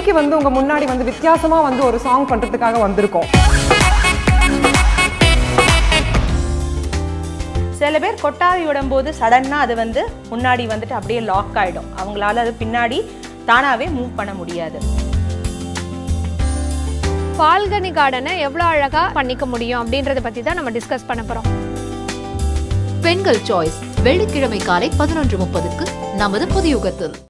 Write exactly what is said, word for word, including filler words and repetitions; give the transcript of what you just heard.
இன்னைக்கு வந்து உங்க முன்னாடி வந்து வித்தியாசமா வந்து ஒரு சாங் பண்றதுக்காக வந்திருக்கோம். சில பேர் கொட்டாவி விடும்போது சடன்னா அது வந்து முன்னாடி வந்துட்டு அப்படியே லாக் ஆயிடும். அவங்களால அது பின்னாடி தானாவே மூவ் பண்ண முடியாது. பால்கனி கார்டனை எவ்வளவு அழகா பண்ணிக்க முடியும் அப்படின்றத பத்தி தான் நம்ம டிஸ்கஸ் பண்ண போறோம். பெண்கள் சாய்ஸ் வெள்ளிக்கிழமை காலை பதினொன்று முப்பதுக்கு நமது புதுயுகத்தில்.